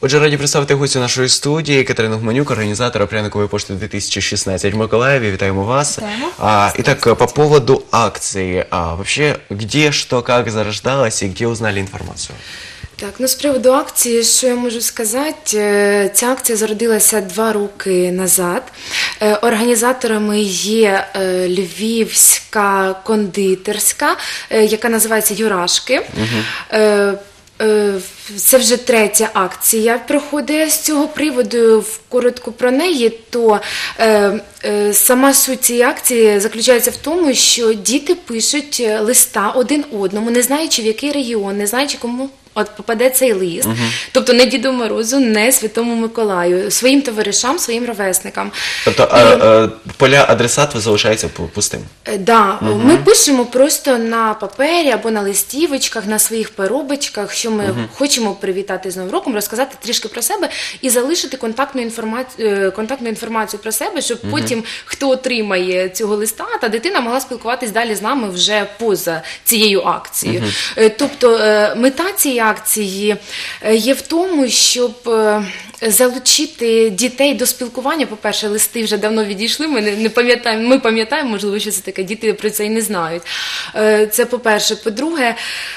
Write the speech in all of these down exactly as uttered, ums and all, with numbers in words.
Отже, раді представити гостю нашої студії Катерину Гуменюк, організатора пряникової пошти две тысячи шестнадцать в Миколаеве. Витаем вас. А, итак, по поводу акции. А, вообще, где, что, как зарождалось и где узнали информацию? Так, ну з приводу акції, що я можу сказати, ця акція зародилася два роки назад. Організаторами є львівська кондитерська, яка називається «Юрашки». Угу. Це вже третя акція проходить з цього приводу. Коротко про неї, то е, е, сама суть цієї акції заключається в тому, що діти пишуть листа один одному, не знаючи в який регіон, не знаючи кому от попаде цей лист. Uh-huh. Тобто не Діду Морозу, не Святому Миколаю, своїм товаришам, своїм ровесникам. Тобто а, а, поля адресату залишається пустим? Так, да. uh-huh. Ми пишемо просто на папері або на листівочках, на своїх перебочках, що ми uh-huh. хочемо привітати з Новим роком, розказати трішки про себе і залишити контактну інформацію, контактну інформацію про себе, щоб uh-huh. потім, хто отримає цього листа, та дитина могла спілкуватись далі з нами вже поза цією акцією. Uh-huh. Тобто мета цієї акції є в тому, щоб залучити дітей до спілкування. По-перше, листи вже давно відійшли, ми не пам'ятаємо, ми пам'ятаємо, можливо, що це таке, діти про це і не знають. Це по-перше. По-друге,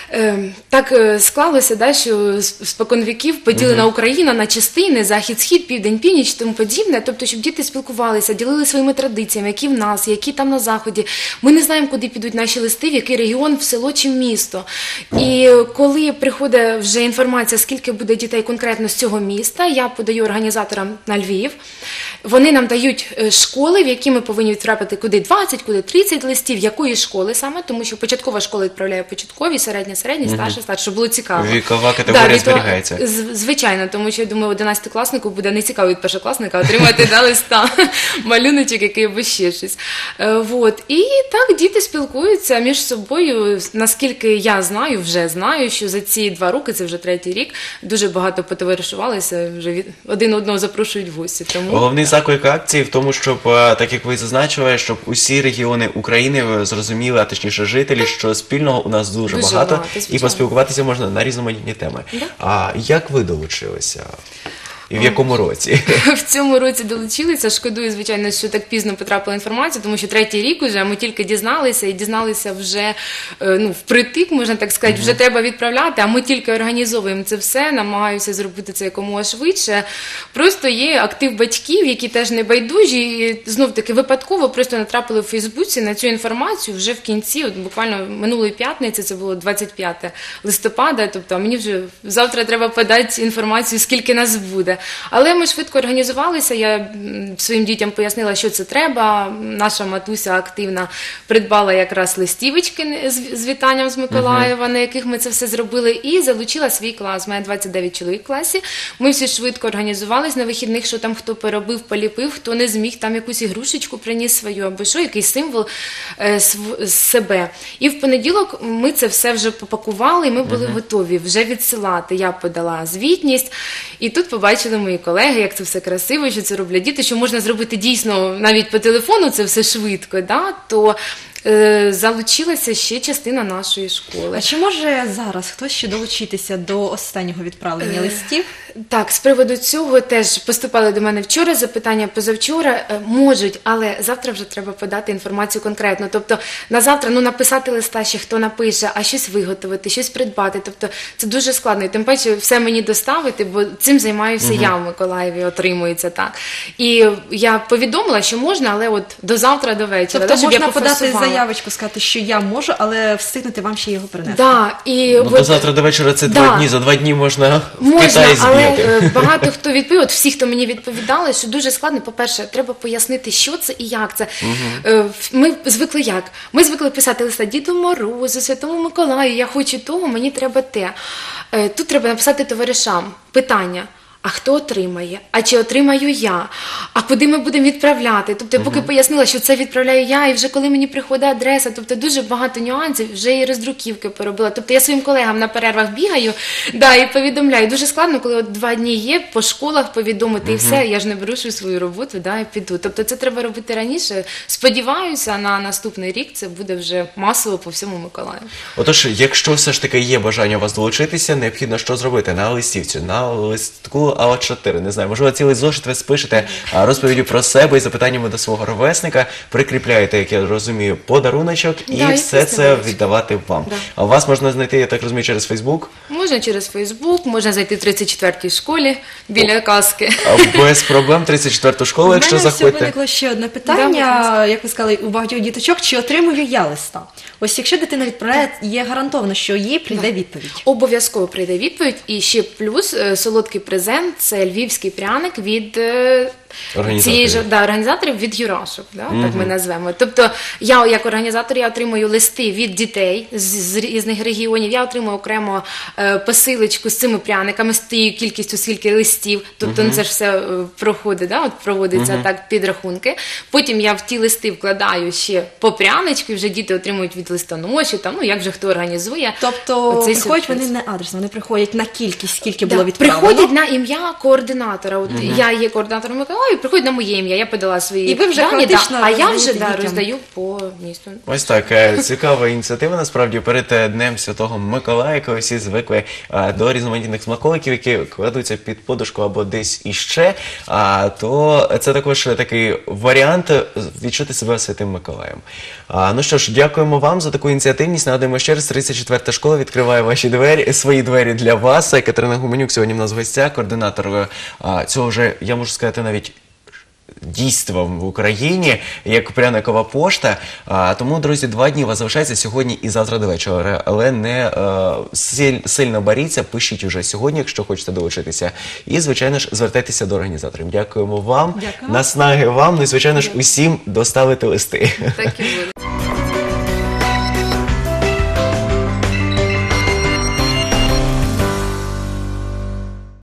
так склалося, да, що спокон віків поділена Україна на частини, захід, схід, південь, північ, тому подібне. Тобто, щоб діти спілкувалися, ділили своїми традиціями, які в нас, які там на заході. Ми не знаємо, куди підуть наші листи, в який регіон, в село чи в місто. І коли приходить вже інформація, скільки буде дітей конкретно з цього міста, я подаю організаторам на Львів. Вони нам дають школи, в які ми повинні відправити куди двадцять, куди тридцять листів, якої школи саме, тому що початкова школа відправляє початкові, середня, середні, старша, старша, щоб було цікаво. Вікова категорія да, зберігається. Звичайно, тому що, я думаю, одинадцятикласнику буде не цікаво від першокласника отримати да, листа, малюночок, який або ще щось. Вот. І так діти спілкуються між собою, наскільки я знаю, вже знаю, що за ці два роки, це вже третій рік, дуже багато потоваришувалися, вже від, один одного запрошують в гості. Тому... Головний заклик акції в тому, щоб, так як ви зазначили, щоб усі регіони України зрозуміли, а точніше жителі, що спільного у нас дуже, дуже багато, багато і поспілкуватися можна на різноманітні теми. Да? А як ви долучилися? І в якому році? В цьому році долучилися. Шкодую, звичайно, що так пізно потрапила інформація, тому що третій рік уже ми тільки дізналися, і дізналися вже ну, впритик, можна так сказати, вже треба відправляти, а ми тільки організовуємо це все, намагаюся зробити це якомога швидше. Просто є актив батьків, які теж не байдужі, і знов-таки випадково просто натрапили в Фейсбуці на цю інформацію вже в кінці, от буквально минулої п'ятниці, це було двадцять п'яте листопада, тобто мені вже завтра треба подати інформацію, скільки нас буде. Але ми швидко організувалися, я своїм дітям пояснила, що це треба. Наша матуся активна придбала якраз листівочки з вітанням з Миколаєва, uh-huh. на яких ми це все зробили, і залучила свій клас. У мене двадцять дев'ять чоловік в класі. Ми всі швидко організувалися на вихідних, що там хто переробив, поліпив, хто не зміг, там якусь ігрушечку приніс свою, або що, якийсь символ е, св, себе. І в понеділок ми це все вже попакували, і ми були uh-huh. готові вже відсилати. Я подала звітність, і тут побачили мої колеги, як це все красиво, що це роблять діти, що можна зробити дійсно навіть по телефону це все швидко, да? То е, залучилася ще частина нашої школи. А чи може зараз хтось ще долучитися до останнього відправлення е, листів? Так, з приводу цього теж поступали до мене вчора запитання, позавчора. Е, можуть, але завтра вже треба подати інформацію конкретно. Тобто на завтра ну, написати листа, ще хто напише, а щось виготовити, щось придбати. Тобто це дуже складно. І тим паче все мені доставити, бо цим займаюся угу. я в Миколаєві, отримується так. І я повідомила, що можна, але от до завтра, до вечора. Тобто да, можна подати заявочку, сказати, що я можу, але встигнути вам ще його принести. Да, і ну, от, до завтра, до вечора це да. два дні, за два дні можна, можна в Китаї збігати. Але багато хто відповів, от всі, хто мені відповідали, що дуже складно, по-перше, треба пояснити, що це і як це. Угу. Ми звикли як? Ми звикли писати листа Діду Морозу, Святому Миколаю, я хочу того, мені треба те. Тут треба написати товаришам питання. А хто отримає? А чи отримаю я? А куди ми будемо відправляти? Тобто, я поки uh-huh. пояснила, що це відправляю я, і вже коли мені приходить адреса, тобто дуже багато нюансів, вже і роздруківки поробила. Тобто я своїм колегам на перервах бігаю, да, і повідомляю. Дуже складно, коли от два дні є, по школах повідомити uh-huh. і все, я ж не беру свою роботу, да, і піду. Тобто це треба робити раніше. Сподіваюся, на наступний рік це буде вже масово по всьому Миколаєву. Отож, якщо все ж таки є бажання у вас долучитися, необхідно що зробити? На листівці, на листку класу А чотири. Не знаю, можливо, цілий зошит ви спишете а, розповіддю про себе і запитаннями до свого ровесника, прикріпляєте, як я розумію, подаруночок і Да, і все це невеличке. віддавати вам. Да. А вас можна знайти, я так розумію, через Фейсбук? Можна через Фейсбук, можна зайти в тридцять четвертій школі біля каски. А, без проблем, тридцять четверту школу, У якщо мене ще заходите. виникло ще одне Да, будь питання, ласка. як ви сказали, у багатьох діточок, чи отримую я листа? Ось якщо дитина відправляє, є гарантовано, що їй прийде відповідь. Обов'язково прийде відповідь. І ще плюс е, солодкий презент – це львівський пряник від е, Організаторів. цієї ж да, організаторів від Юрашок, да, так ми назвемо. Тобто я як організатор я отримую листи від дітей з, з різних регіонів. Я отримую окремо е, посилочку з цими пряниками, з тією кількістю, скільки листів. Тобто ну, це ж все е, проходить, да, от проводиться так підрахунки. Потім я в ті листи вкладаю ще по пряничку, і вже діти отримують від листоноші, там, ну як вже хто організує. Тобто Оцей приходять сюрприз. вони не адресно, вони приходять на кількість, скільки Да, було відправлено. приходять на ім'я координатора. От я є координатором Миколаїв, приходять на моє ім'я. Я подала свої І ви вже дані, да, хаотично а я вже роздаєте да, дітям. роздаю по місту. Ось так, е, цікава ініціатива, насправді, перед е, Днем Святого Миколая, коли всі звикли е, до різноманітних смаколиків, які кладуться під подушку або десь іще, а, то це також такий варіант відчути себе Святим Миколаєм. А, ну що ж, дякуємо вам за таку ініціативність. Нагадуємо ще раз, тридцять четверта школа відкриває ваші двері, свої двері для вас. Катерина Гуменюк сьогодні в нас в гостях, координатор а, цього вже, я можу сказати, навіть дійства в Україні, як пряникова пошта. А, тому, друзі, два дні у вас залишається сьогодні і завтра до вечора. Але не е, силь, сильно боріться, пишіть уже сьогодні, якщо хочете долучитися. І, звичайно ж, звертайтеся до організаторів. Дякуємо вам. Дякуємо. Наснаги вам. Ну і, звичайно ж, усім доставити листи. Так і буде.